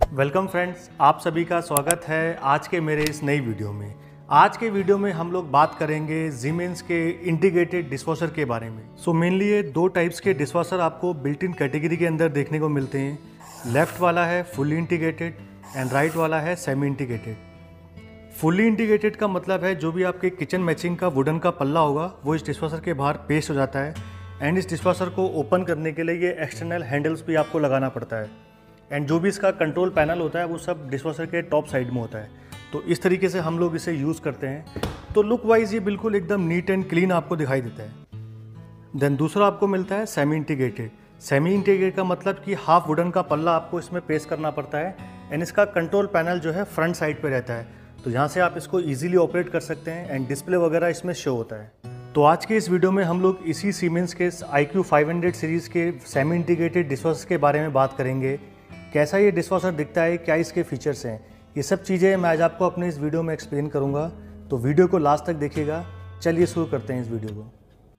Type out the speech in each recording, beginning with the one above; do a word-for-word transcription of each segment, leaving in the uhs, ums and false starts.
Welcome friends, आप सभी का स्वागत है आज के मेरे इस नई वीडियो में। आज के वीडियो में हम लोग बात करेंगे Siemens के इंटीग्रेटेड डिशवॉशर के बारे में। सो मेनली ये दो टाइप्स के डिशवॉशर आपको बिल्ट इन कैटेगरी के अंदर देखने को मिलते हैं। लेफ्ट वाला है फुल्ली इंटीग्रेटेड एंड राइट वाला है सेमी इंटीग्रेटेड। फुल्ली इंटीग्रेटेड का मतलब है जो भी आपके किचन मैचिंग का वुडन का पल्ला होगा वो इस डिशवॉशर के बाहर पेस्ट हो जाता है एंड इस डिशवॉशर को ओपन करने के लिए ये एक्सटर्नल हैंडल्स भी आपको लगाना पड़ता है एंड जो भी इसका कंट्रोल पैनल होता है वो सब डिशवॉशर के टॉप साइड में होता है। तो इस तरीके से हम लोग इसे यूज़ करते हैं। तो लुक वाइज ये बिल्कुल एकदम नीट एंड क्लीन आपको दिखाई देता है। देन दूसरा आपको मिलता है सेमी इंटीग्रेटेड। सेमी इंटीग्रेटेड का मतलब कि हाफ वुडन का पल्ला आपको इसमें पेस्ट करना पड़ता है एंड इसका कंट्रोल पैनल जो है फ्रंट साइड पर रहता है। तो यहाँ से आप इसको ईजिली ऑपरेट कर सकते हैं एंड डिस्प्ले वगैरह इसमें शो होता है। तो आज के इस वीडियो में हम लोग इसी Siemens के I Q five hundred series के सेमी इंटीग्रेटेड डिशवॉशर के बारे में बात करेंगे। कैसा ये डिशवॉशर दिखता है, क्या इसके फीचर्स हैं, ये सब चीज़ें मैं आज आपको अपने इस वीडियो में एक्सप्लेन करूंगा। तो वीडियो को लास्ट तक देखिएगा। चलिए शुरू करते हैं इस वीडियो को।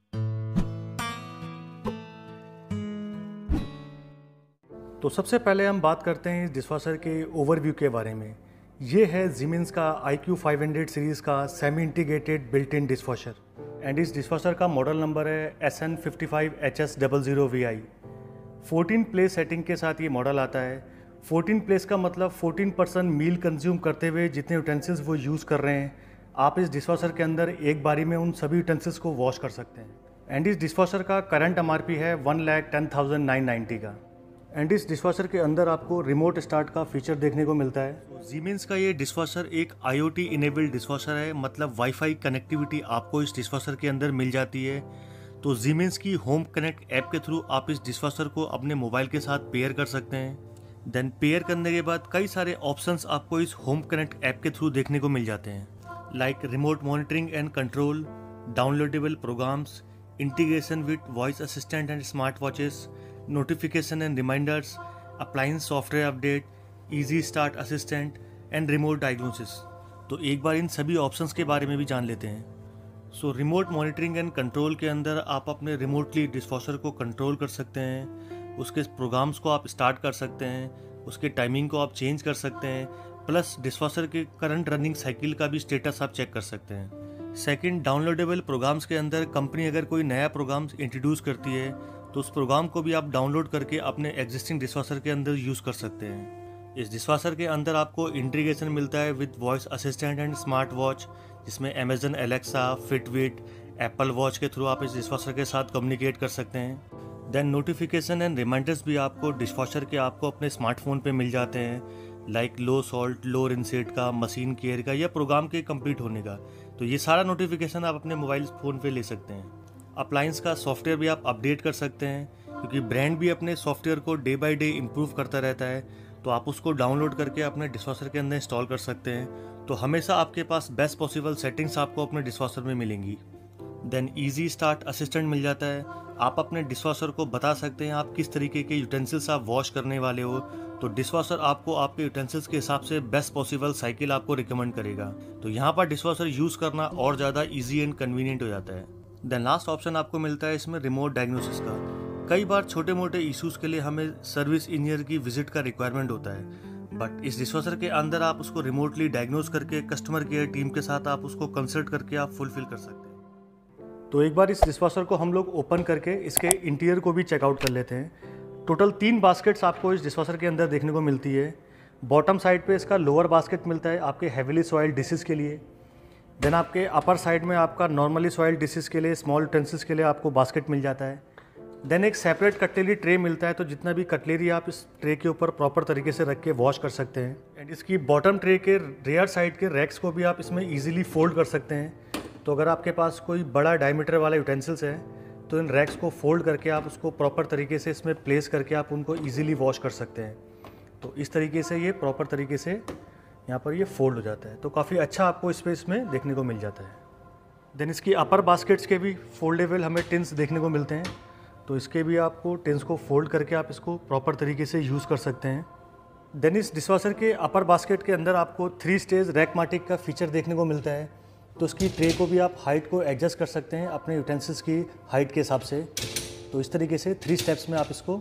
तो सबसे पहले हम बात करते हैं इस डिशवॉशर के ओवरव्यू के बारे में। ये है Siemens का I Q five hundred series का semi integrated built in dishwasher and इस डिशवॉशर का मॉडल नंबर है S N fifty five H S double zero V I. Fourteen place setting के साथ ये मॉडल आता है। फोर्टीन प्लेस का मतलब फोर्टीन परसेंट मील कंज्यूम करते हुए जितने यूटेंसिल्स वो यूज़ कर रहे हैं आप इस डिशवॉशर के अंदर एक बारी में उन सभी यूटेंसिल्स को वॉश कर सकते हैं। एंड इस डिशवॉशर का करंट एम आर पी है one lakh ten thousand nine ninety का। एंड इस डिशवॉशर के अंदर आपको रिमोट स्टार्ट का फीचर देखने को मिलता है। Siemens का ये डिशवॉशर एक I O T enabled dishwasher है, मतलब वाईफाई कनेक्टिविटी आपको इस डिशवॉशर के अंदर मिल जाती है। तो Siemens की होम कनेक्ट ऐप के थ्रू आप इस डिशवॉशर को अपने मोबाइल के साथ पेयर कर सकते हैं। देन पेयर करने के बाद कई सारे ऑप्शंस आपको इस होम कनेक्ट ऐप के थ्रू देखने को मिल जाते हैं, like remote monitoring and control, downloadable programmes, integration with voice assistant and smart watches, notification and reminders, appliance software update, easy start assistant and remote diagnosis. तो एक बार इन सभी ऑप्शंस के बारे में भी जान लेते हैं। So remote monitoring and control के अंदर आप अपने रिमोटली डिशवॉशर को कंट्रोल कर सकते हैं, उसके प्रोग्राम्स को आप स्टार्ट कर सकते हैं, उसके टाइमिंग को आप चेंज कर सकते हैं, प्लस डिशवॉशर के करंट रनिंग साइकिल का भी स्टेटस आप चेक कर सकते हैं। सेकंड, डाउनलोडेबल प्रोग्राम्स के अंदर कंपनी अगर कोई नया प्रोग्राम इंट्रोड्यूस करती है तो उस प्रोग्राम को भी आप डाउनलोड करके अपने एग्जिस्टिंग डिशवॉशर के अंदर यूज़ कर सकते हैं। इस डिशवॉशर के अंदर आपको इंटीग्रेशन मिलता है with voice assistant and smart watch, जिसमें Amazon Alexa, Fitbit, Apple watch के थ्रू आप इस डिशवॉशर के साथ कम्युनिकेट कर सकते हैं। देन नोटिफिकेशन एंड रिमाइंडर्स भी आपको डिशवॉशर के आपको अपने स्मार्टफोन पे मिल जाते हैं, लाइक लो सॉल्ट, लो रिनसेट का, मशीन केयर का या प्रोग्राम के कंप्लीट होने का। तो ये सारा नोटिफिकेशन आप अपने मोबाइल फ़ोन पे ले सकते हैं। अप्लायंस का सॉफ्टवेयर भी आप अपडेट कर सकते हैं, क्योंकि ब्रांड भी अपने सॉफ्टवेयर को डे बाई डे इम्प्रूव करता रहता है। तो आप उसको डाउनलोड करके अपने डिशवॉशर के अंदर इंस्टॉल कर सकते हैं। तो हमेशा आपके पास बेस्ट पॉसिबल सेटिंग्स आपको अपने डिशवॉशर में मिलेंगी। देन ईजी स्टार्ट असिस्टेंट मिल जाता है। आप अपने डिशवॉशर को बता सकते हैं आप किस तरीके के यूटेंसिल्स आप वॉश करने वाले हो, तो डिशवॉशर आपको आपके यूटेंसिल्स के हिसाब से बेस्ट पॉसिबल साइकिल आपको रिकमेंड करेगा। तो यहाँ पर डिशवॉशर यूज़ करना और ज़्यादा ईजी एंड कन्वीनियंट हो जाता है। देन लास्ट ऑप्शन आपको मिलता है इसमें रिमोट डायग्नोसिस का। कई बार छोटे मोटे इश्यूज़ के लिए हमें सर्विस इंजीनियर की विजिट का रिक्वायरमेंट होता है, बट इस डिशवॉशर के अंदर आप उसको रिमोटली डायग्नोज करके कस्टमर केयर टीम के साथ आप उसको कंसल्ट करके आप फुलफिल कर सकते हैं। तो एक बार इस डिशवॉशर को हम लोग ओपन करके इसके इंटीरियर को भी चेकआउट कर लेते हैं। टोटल तीन बास्केट्स आपको इस डिशवॉशर के अंदर देखने को मिलती है। बॉटम साइड पे इसका लोअर बास्केट मिलता है आपके हेविली सॉइल्ड डिशेस के लिए। देन आपके अपर साइड में आपका नॉर्मली सॉइल्ड डिशेस के लिए, स्मॉल यूटेंसिल्स के लिए आपको बास्केट मिल जाता है। देन एक सेपरेट कटलेरी ट्रे मिलता है, तो जितना भी कटलेरी आप इस ट्रे के ऊपर प्रॉपर तरीके से रख के वॉश कर सकते हैं। एंड इसकी बॉटम ट्रे के रेयर साइड के रैक्स को भी आप इसमें इजीली फोल्ड कर सकते हैं। तो अगर आपके पास कोई बड़ा डायमीटर वाला यूटेंसिल्स है तो इन रैक्स को फोल्ड करके आप उसको प्रॉपर तरीके से इसमें प्लेस करके आप उनको ईजिली वॉश कर सकते हैं। तो इस तरीके से ये प्रॉपर तरीके से यहाँ पर ये फोल्ड हो जाता है, तो काफ़ी अच्छा आपको स्पेस में देखने को मिल जाता है। देन इसकी अपर बास्केट्स के भी फोल्डेबल हमें टिन्स देखने को मिलते हैं, तो इसके भी आपको टिन्स को फोल्ड करके आप इसको प्रॉपर तरीके से यूज़ कर सकते हैं। देन इस डिशवॉशर के अपर बास्केट के अंदर आपको थ्री स्टेज रैकमाटिक का फीचर देखने को मिलता है, तो इसकी ट्रे को भी आप हाइट को एडजस्ट कर सकते हैं अपने यूटेंसिल्स की हाइट के हिसाब से। तो इस तरीके से थ्री स्टेप्स में आप इसको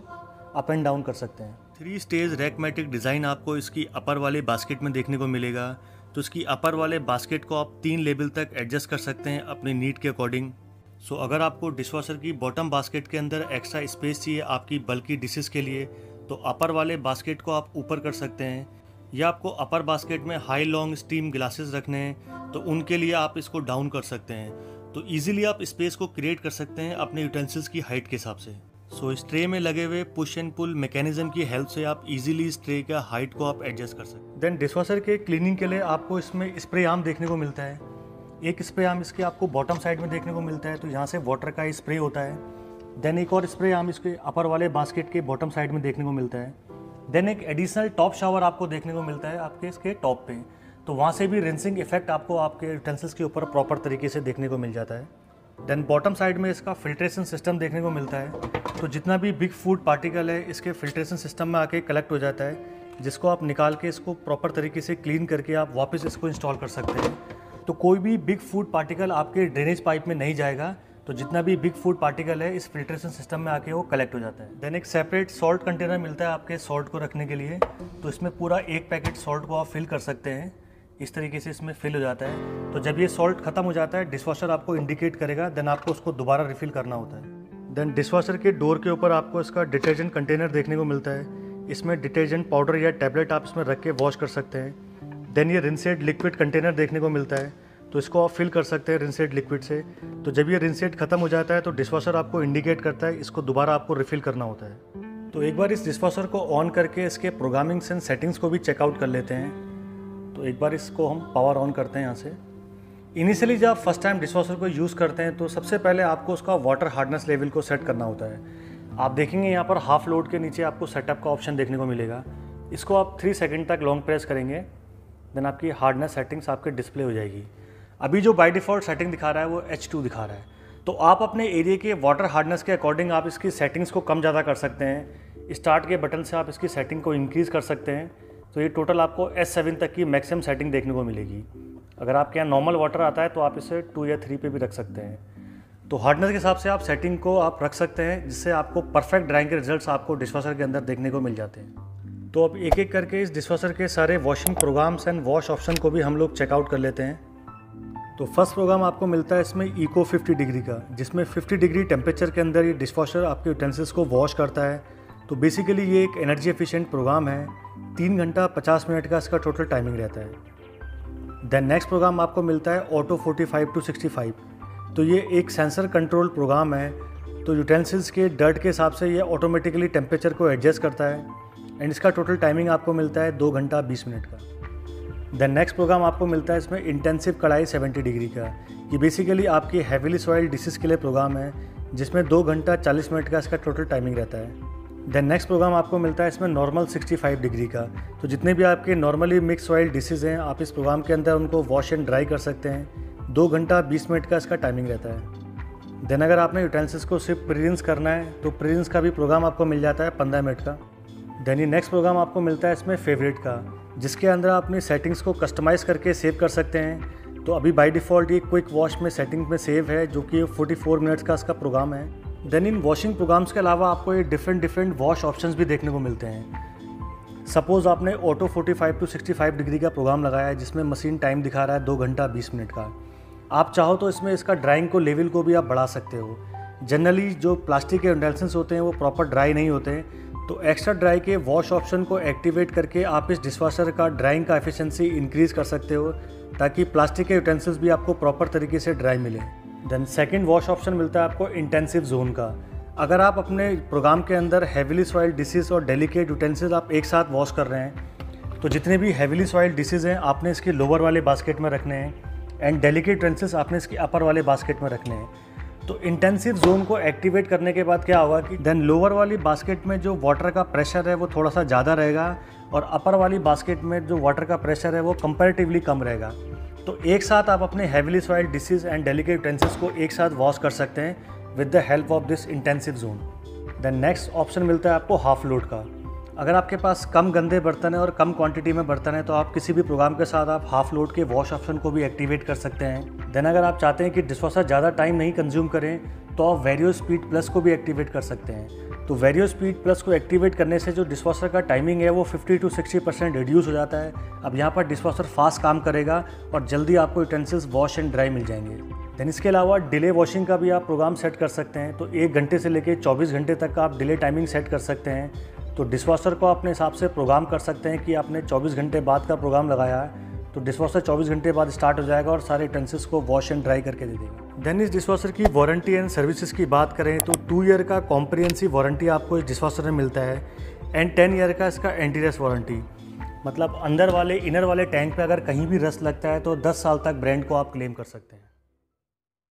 अप एंड डाउन कर सकते हैं। थ्री स्टेज रैकमेटिक डिज़ाइन आपको इसकी अपर वाले बास्केट में देखने को मिलेगा। तो इसकी अपर वाले बास्केट को आप तीन लेवल तक एडजस्ट कर सकते हैं अपनी नीड के अकॉर्डिंग। सो so, अगर आपको डिशवॉशर की बॉटम बास्केट के अंदर एक्स्ट्रा स्पेस चाहिए आपकी बल्कि डिशेस के लिए, तो अपर वाले बास्केट को आप ऊपर कर सकते हैं। या आपको अपर बास्केट में हाई लॉन्ग स्टीम ग्लासेस रखने हैं तो उनके लिए आप इसको डाउन कर सकते हैं। तो इजीली आप स्पेस को क्रिएट कर सकते हैं अपने यूटेंसिल्स की हाइट के हिसाब से। सो so, इस ट्रे में लगे हुए पुश एंड पुल मैकेनिज्म की हेल्प से आप इजीली इस ट्रे का हाइट को आप एडजस्ट कर सकते हैं। देन डिशवॉशर के क्लीनिंग के लिए आपको इसमें स्प्रे आर्म देखने को मिलता है। एक स्प्रे आर्म इसके आपको बॉटम साइड में देखने को मिलता है, तो यहाँ से वाटर का स्प्रे होता है। देन एक और स्प्रे आर्म इसके अपर वाले बास्केट के बॉटम साइड में देखने को मिलता है। देन एक एडिशनल टॉप शावर आपको देखने को मिलता है आपके इसके टॉप पे, तो वहाँ से भी रिंसिंग इफेक्ट आपको आपके यूटेंसिल्स के ऊपर प्रॉपर तरीके से देखने को मिल जाता है। देन बॉटम साइड में इसका फिल्ट्रेशन सिस्टम देखने को मिलता है, तो जितना भी बिग फूड पार्टिकल है इसके फिल्ट्रेशन सिस्टम में आके कलेक्ट हो जाता है, जिसको आप निकाल के इसको प्रॉपर तरीके से क्लीन करके आप वापस इसको इंस्टॉल कर सकते हैं। तो कोई भी बिग फूड पार्टिकल आपके ड्रेनेज पाइप में नहीं जाएगा, तो जितना भी बिग फूड पार्टिकल है इस फिल्ट्रेशन सिस्टम में आके वो कलेक्ट हो जाता है। देन एक सेपरेट सॉल्ट कंटेनर मिलता है आपके सॉल्ट को रखने के लिए, तो इसमें पूरा एक पैकेट सॉल्ट को आप फिल कर सकते हैं। इस तरीके से इसमें फिल हो जाता है। तो जब ये सॉल्ट खत्म हो जाता है डिशवॉशर आपको इंडिकेट करेगा, देन आपको उसको दोबारा रिफिल करना होता है। देन डिशवॉशर के डोर के ऊपर आपको इसका डिटर्जेंट कंटेनर देखने को मिलता है। इसमें डिटर्जेंट पाउडर या टैबलेट आप इसमें रख के वॉश कर सकते हैं। देन ये रिंसेड लिक्विड कंटेनर देखने को मिलता है, तो इसको आप फिल कर सकते हैं रिंसेड लिक्विड से। तो जब ये रिंसेड खत्म हो जाता है तो डिशवॉशर आपको इंडिकेट करता है इसको दोबारा आपको रिफिल करना होता है। तो एक बार इस डिशवॉशर को ऑन करके इसके प्रोग्रामिंग्स एंड सेटिंग्स को भी चेकआउट कर लेते हैं। तो एक बार इसको हम पावर ऑन करते हैं यहाँ से। इनिशियली जब आप फर्स्ट टाइम डिशवॉशर को यूज़ करते हैं तो सबसे पहले आपको उसका वाटर हार्डनेस लेवल को सेट करना होता है। आप देखेंगे यहाँ पर हाफ लोड के नीचे आपको सेटअप का ऑप्शन देखने को मिलेगा। इसको आप थ्री सेकेंड तक लॉन्ग प्रेस करेंगे, देन आपकी हार्डनेस सेटिंग्स आपके डिस्प्ले हो जाएगी। अभी जो बाय डिफ़ॉल्ट सेटिंग दिखा रहा है वो एच टू दिखा रहा है, तो आप अपने एरिया के वाटर हार्डनेस के अकॉर्डिंग आप इसकी सेटिंग्स को कम ज़्यादा कर सकते हैं। स्टार्ट के बटन से आप इसकी सेटिंग को इंक्रीज़ कर सकते हैं। तो ये टोटल आपको एस सेवन तक की मैक्सिमम सेटिंग देखने को मिलेगी। अगर आपके यहाँ नॉर्मल वाटर आता है तो आप इसे टू या थ्री पे भी रख सकते हैं। तो हार्डनेस के हिसाब से आप सेटिंग को आप रख सकते हैं, जिससे आपको परफेक्ट ड्राइंग के रिजल्ट्स आपको डिशवॉशर के अंदर देखने को मिल जाते हैं। तो अब एक एक करके इस डिशवॉशर के सारे washing programmes and wash option को भी हम लोग चेकआउट कर लेते हैं। तो फर्स्ट प्रोग्राम आपको मिलता है इसमें इको फिफ्टी डिग्री का, जिसमें फिफ्टी डिग्री टेम्परेचर के अंदर ये डिशवॉशर आपके यूटेंसिल्स को वॉश करता है। तो बेसिकली ये एक एनर्जी एफिशिएंट प्रोग्राम है। तीन घंटा पचास मिनट का इसका टोटल टाइमिंग रहता है। देन नेक्स्ट प्रोग्राम आपको मिलता है auto forty five to sixty five. तो ये एक सेंसर कंट्रोल प्रोग्राम है। तो यूटेंसिल्स के डर्ट के हिसाब से ये ऑटोमेटिकली टेम्परेचर को एडजस्ट करता है एंड इसका टोटल टाइमिंग आपको मिलता है दो घंटा बीस मिनट का। देन नेक्स्ट प्रोग्राम आपको मिलता है इसमें इंटेंसिव कढ़ाई सेवेंटी डिग्री का। ये बेसिकली आपकी हैवीली सॉइल डिशेस के लिए प्रोग्राम है, जिसमें दो घंटा चालीस मिनट का इसका टोटल टाइमिंग रहता है। देन नेक्स्ट प्रोग्राम आपको मिलता है इसमें नॉर्मल सिक्सटी फाइव डिग्री का। तो जितने भी आपके नॉर्मली मिक्स सॉइल डिशेज हैं आप इस प्रोग्राम के अंदर उनको वॉश एंड ड्राई कर सकते हैं। दो घंटा बीस मिनट का इसका टाइमिंग रहता है। देन अगर आपने यूटेंसिल्स को सिर्फ प्रीरिंस करना है तो प्रीरिंस का भी प्रोग्राम आपको मिल जाता है पंद्रह मिनट का। देन ये नेक्स्ट प्रोग्राम आपको मिलता है इसमें फेवरेट का, जिसके अंदर आप अपनी सेटिंग्स को कस्टमाइज़ करके सेव कर सकते हैं। तो अभी बाय डिफ़ॉल्ट ये क्विक वॉश में सेटिंग में सेव है, जो कि फोर्टी फोर मिनट्स का इसका प्रोग्राम है। देन इन वॉशिंग प्रोग्राम्स के अलावा आपको ये डिफरेंट डिफरेंट वॉश ऑप्शंस भी देखने को मिलते हैं। सपोज़ आपने auto forty five to sixty five degree का प्रोग्राम लगाया है, जिसमें मशीन टाइम दिखा रहा है दो घंटा बीस मिनट का। आप चाहो तो इसमें इसका ड्राइंग को लेवल को भी आप बढ़ा सकते हो। जनरली जो प्लास्टिक के यूटेंसिल्स होते हैं वो प्रॉपर ड्राई नहीं होते हैं, तो एक्स्ट्रा ड्राई के वॉश ऑप्शन को एक्टिवेट करके आप इस डिशवॉशर का ड्राइंग का एफिशिएंसी इंक्रीज़ कर सकते हो, ताकि प्लास्टिक के यूटेंसिल्स भी आपको प्रॉपर तरीके से ड्राई मिले। देन सेकंड वॉश ऑप्शन मिलता है आपको इंटेंसिव जोन का। अगर आप अपने प्रोग्राम के अंदर हैवीली सॉइल्ड डिशेस और डेलिकेट यूटेंसिल्स आप एक साथ वॉश कर रहे हैं, तो जितने भी हैवीली सॉइल्ड डिशेस हैं आपने इसके लोअर वाले बास्केट में रखने हैं एंड डेलिकेट यूटेंसिल्स आपने इसके अपर वाले बास्केट में रखने हैं। तो इंटेंसिव जोन को एक्टिवेट करने के बाद क्या होगा कि देन लोअर वाली बास्केट में जो वाटर का प्रेशर है वो थोड़ा सा ज़्यादा रहेगा और अपर वाली बास्केट में जो वाटर का प्रेशर है वो कंपैरेटिवली कम रहेगा। तो एक साथ आप अपने heavily soiled dishes and delicate utensils को एक साथ वॉश कर सकते हैं with the help of this intensive zone. Then next option मिलता है आपको हाफ लोड का। अगर आपके पास कम गंदे बर्तन है और कम क्वांटिटी में बर्तन है तो आप किसी भी प्रोग्राम के साथ आप हाफ लोड के वॉश ऑप्शन को भी एक्टिवेट कर सकते हैं। देन अगर आप चाहते हैं कि डिशवॉशर ज़्यादा टाइम नहीं कंज्यूम करें तो आप वेरियो स्पीड प्लस को भी एक्टिवेट कर सकते हैं। तो वेरियो स्पीड प्लस को एक्टिवेट करने से जो डिशवॉशर का टाइमिंग है वो fifty to sixty percent reduce हो जाता है। अब यहाँ पर डिशवॉशर फास्ट काम करेगा और जल्दी आपको यूटेंसिल्स वॉश एंड ड्राई मिल जाएंगे। देन इसके अलावा डिले वॉशिंग का भी आप प्रोग्राम सेट कर सकते हैं। तो एक घंटे से लेकर चौबीस घंटे तक का आप डिले टाइमिंग सेट कर सकते हैं। तो डिशवॉशर को अपने हिसाब से प्रोग्राम कर सकते हैं कि आपने चौबीस घंटे बाद का प्रोग्राम लगाया है तो डिशवॉशर चौबीस घंटे बाद स्टार्ट हो जाएगा और सारे यूटेंसिल्स को वॉश एंड ड्राई करके दे देगा। देन इस डिशवॉशर की वारंटी एंड सर्विसेज की बात करें तो टू ईयर का कॉम्प्रिहेंसिव वारंटी आपको इस डिशवॉशर में मिलता है एंड टेन ईयर का इसका एंटी रस्ट वारंटी। मतलब अंदर वाले इनर वाले टैंक पे अगर कहीं भी रस्ट लगता है तो दस साल तक ब्रांड को आप क्लेम कर सकते हैं।